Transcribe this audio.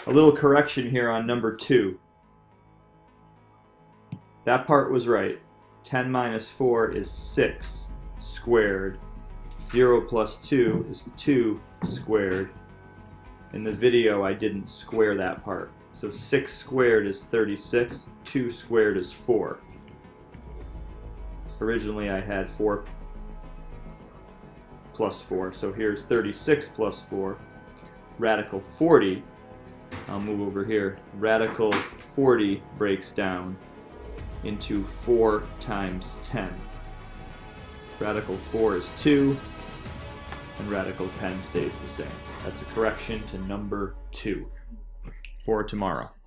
A little correction here on number 2. That part was right. 10 minus 4 is 6 squared. 0 plus 2 is 2 squared. In the video, I didn't square that part. So 6 squared is 36, 2 squared is 4. Originally I had 4 plus 4, so here's 36 plus 4. Radical 40, I'll move over here. Radical 40 breaks down into 4 times 10. Radical 4 is 2, and radical 10 stays the same. That's a correction to number 2 for tomorrow.